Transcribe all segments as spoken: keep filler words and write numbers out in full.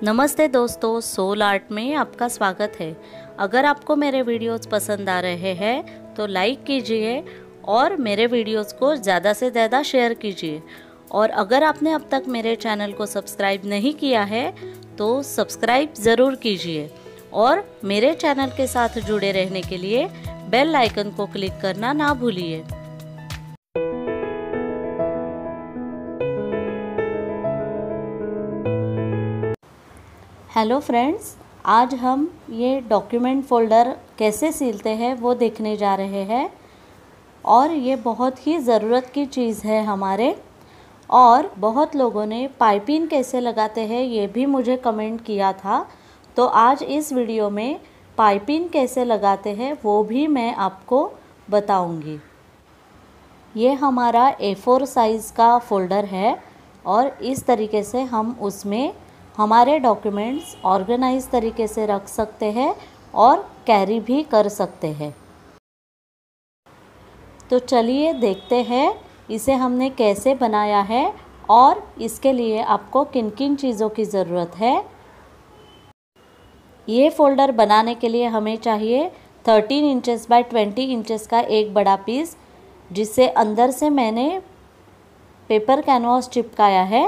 नमस्ते दोस्तों, soul art में आपका स्वागत है। अगर आपको मेरे वीडियोस पसंद आ रहे हैं तो लाइक कीजिए और मेरे वीडियोस को ज़्यादा से ज़्यादा शेयर कीजिए। और अगर आपने अब तक मेरे चैनल को सब्सक्राइब नहीं किया है तो सब्सक्राइब ज़रूर कीजिए और मेरे चैनल के साथ जुड़े रहने के लिए बेल आइकन को क्लिक करना ना भूलिए। हेलो फ्रेंड्स, आज हम ये डॉक्यूमेंट फ़ोल्डर कैसे सिलते हैं वो देखने जा रहे हैं। और ये बहुत ही ज़रूरत की चीज़ है हमारे। और बहुत लोगों ने पाइपिंग कैसे लगाते हैं ये भी मुझे कमेंट किया था, तो आज इस वीडियो में पाइपिंग कैसे लगाते हैं वो भी मैं आपको बताऊंगी। ये हमारा ए फोर साइज़ का फ़ोल्डर है और इस तरीके से हम उसमें हमारे डॉक्यूमेंट्स ऑर्गेनाइज तरीके से रख सकते हैं और कैरी भी कर सकते हैं। तो चलिए देखते हैं इसे हमने कैसे बनाया है और इसके लिए आपको किन किन चीज़ों की ज़रूरत है। ये फ़ोल्डर बनाने के लिए हमें चाहिए thirteen inches by twenty inches का एक बड़ा पीस, जिससे अंदर से मैंने पेपर कैनवास चिपकाया है।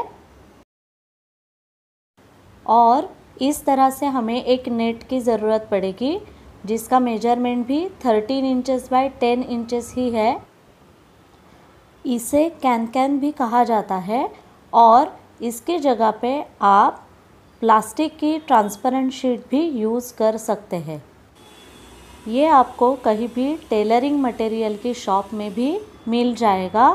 और इस तरह से हमें एक नेट की ज़रूरत पड़ेगी जिसका मेजरमेंट भी thirteen inches by ten inches ही है। इसे कैन कैन भी कहा जाता है और इसकी जगह पे आप प्लास्टिक की ट्रांसपेरेंट शीट भी यूज़ कर सकते हैं। ये आपको कहीं भी टेलरिंग मटेरियल की शॉप में भी मिल जाएगा।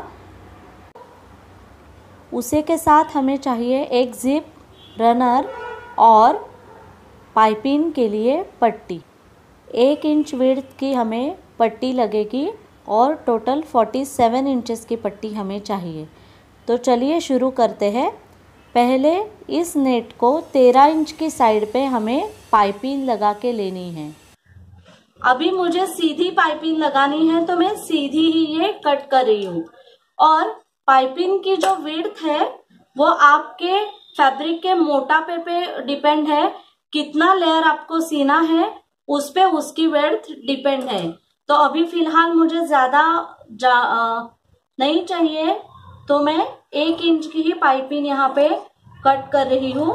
उसी के साथ हमें चाहिए एक जिप, रनर और पाइपिंग के लिए पट्टी। एक इंच विड्थ की हमें पट्टी लगेगी और टोटल सैंतालीस इंचेस की पट्टी हमें चाहिए। तो चलिए शुरू करते हैं। पहले इस नेट को तेरह इंच की साइड पे हमें पाइपिंग लगा के लेनी है। अभी मुझे सीधी पाइपिंग लगानी है तो मैं सीधी ही ये कट कर रही हूँ। और पाइपिंग की जो विड्थ है वो आपके फैब्रिक के मोटापे पे डिपेंड है, कितना लेयर आपको सीना है उस पे उसकी विड्थ डिपेंड है। तो अभी फिलहाल मुझे ज्यादा जा, आ, नहीं चाहिए, तो मैं एक इंच की ही पाइपिंग यहाँ पे कट कर रही हूँ।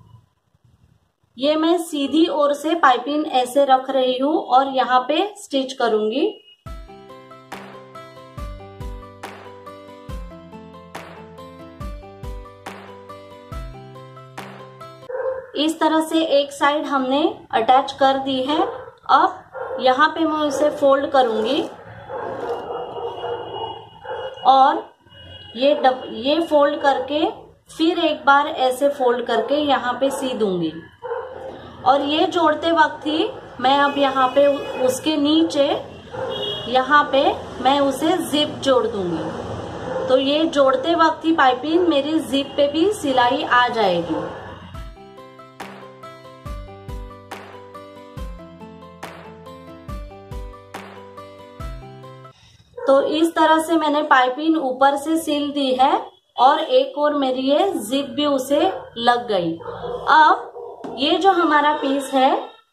ये मैं सीधी ओर से पाइपिंग ऐसे रख रही हूँ और यहाँ पे स्टिच करूंगी। इस तरह से एक साइड हमने अटैच कर दी है। अब यहाँ पे मैं इसे फोल्ड करूंगी और ये डब ये फोल्ड करके फिर एक बार ऐसे फोल्ड करके यहाँ पे सी दूंगी। और ये जोड़ते वक्त ही मैं अब यहाँ पे उसके नीचे यहाँ पे मैं उसे जिप जोड़ दूंगी। तो ये जोड़ते वक्त ही पाइपिंग मेरी जिप पे भी सिलाई आ जाएगी। तो इस तरह से मैंने पाइपिंग ऊपर से सिल दी है और एक और मेरी ये जिप भी उसे लग गई। अब ये जो हमारा पीस है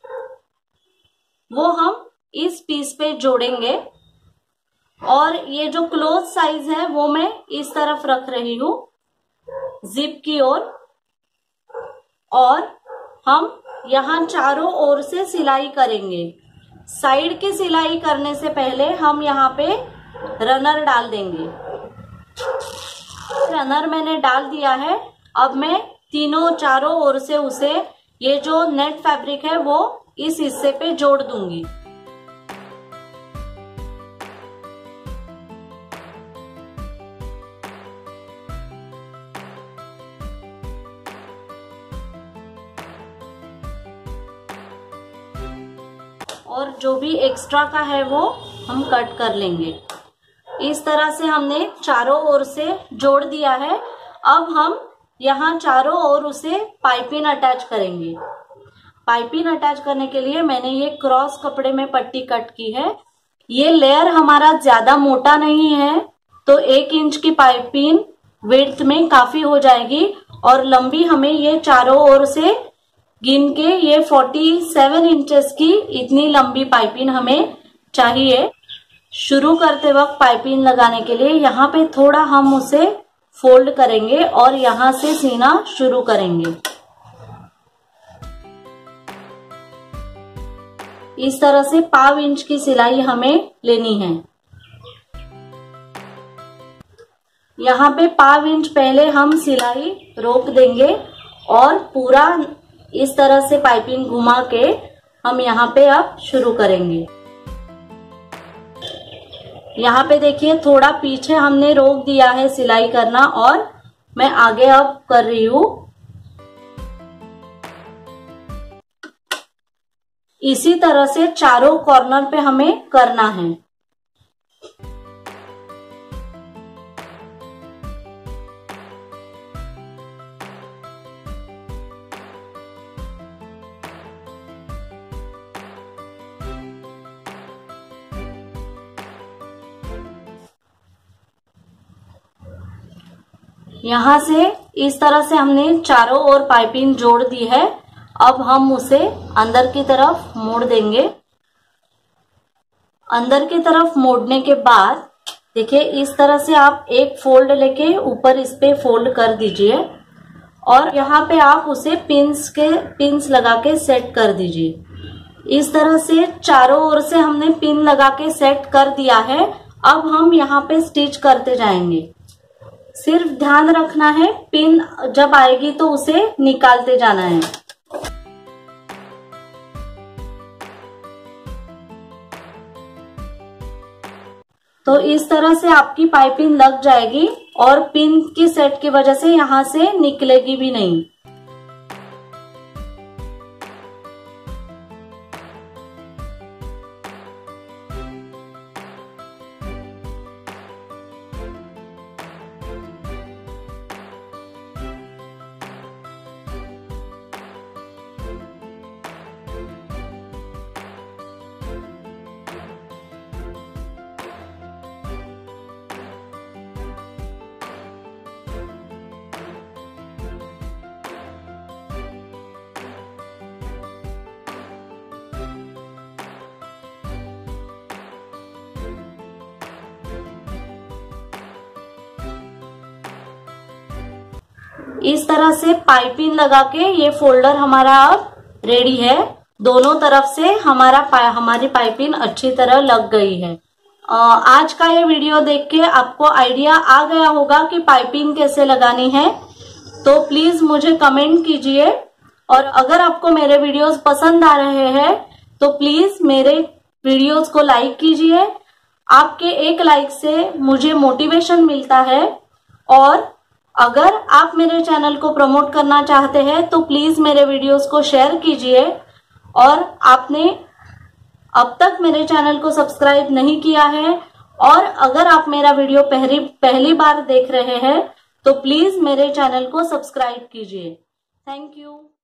वो हम इस पीस पे जोड़ेंगे। और ये जो क्लोज साइज है वो मैं इस तरफ रख रही हूँ जिप की ओर। और, और हम यहाँ चारों ओर से सिलाई करेंगे। साइड की सिलाई करने से पहले हम यहाँ पे रनर डाल देंगे। रनर मैंने डाल दिया है। अब मैं तीनों चारों ओर से उसे ये जो नेट फैब्रिक है वो इस हिस्से पे जोड़ दूंगी। और जो भी एक्स्ट्रा का है वो हम कट कर लेंगे। इस तरह से हमने चारों ओर से जोड़ दिया है। अब हम यहाँ चारों ओर उसे पाइपिंग अटैच करेंगे। पाइपिंग अटैच करने के लिए मैंने ये क्रॉस कपड़े में पट्टी कट की है। ये लेयर हमारा ज्यादा मोटा नहीं है तो एक इंच की पाइपिंग विड्थ में काफी हो जाएगी। और लंबी हमें ये चारों ओर से गिन के ये सैंतालीस इंचेस की इतनी लंबी पाइपिंग हमें चाहिए। शुरू करते वक्त पाइपिंग लगाने के लिए यहाँ पे थोड़ा हम उसे फोल्ड करेंगे और यहाँ से सीना शुरू करेंगे। इस तरह से पाव इंच की सिलाई हमें लेनी है। यहाँ पे पाव इंच पहले हम सिलाई रोक देंगे और पूरा इस तरह से पाइपिंग घुमा के हम यहाँ पे अब शुरू करेंगे। यहाँ पे देखिए थोड़ा पीछे हमने रोक दिया है सिलाई करना और मैं आगे अब कर रही हूँ। इसी तरह से चारों कॉर्नर पे हमें करना है। यहाँ से इस तरह से हमने चारों ओर पाइपिंग जोड़ दी है। अब हम उसे अंदर की तरफ मोड़ देंगे। अंदर की तरफ मोड़ने के बाद देखिए इस तरह से आप एक फोल्ड लेके ऊपर इस पे फोल्ड कर दीजिए और यहाँ पे आप उसे पिंस के पिंस लगा के सेट कर दीजिए। इस तरह से चारों ओर से हमने पिन लगा के सेट कर दिया है। अब हम यहाँ पे स्टिच करते जाएंगे। सिर्फ ध्यान रखना है पिन जब आएगी तो उसे निकालते जाना है। तो इस तरह से आपकी पाइपिंग लग जाएगी और पिन की सेट की वजह से यहाँ से निकलेगी भी नहीं। इस तरह से पाइपिंग लगा के ये फोल्डर हमारा अब रेडी है। दोनों तरफ से हमारा पा, हमारी पाइपिंग अच्छी तरह लग गई है। आ, आज का ये वीडियो देख के आपको आइडिया आ गया होगा कि पाइपिंग कैसे लगानी है। तो प्लीज मुझे कमेंट कीजिए और अगर आपको मेरे वीडियोस पसंद आ रहे हैं तो प्लीज मेरे वीडियोस को लाइक कीजिए। आपके एक लाइक से मुझे मोटिवेशन मिलता है और अगर आप मेरे चैनल को प्रमोट करना चाहते हैं तो प्लीज मेरे वीडियोस को शेयर कीजिए। और आपने अब तक मेरे चैनल को सब्सक्राइब नहीं किया है और अगर आप मेरा वीडियो पहली पहली बार देख रहे हैं तो प्लीज मेरे चैनल को सब्सक्राइब कीजिए। Thank you.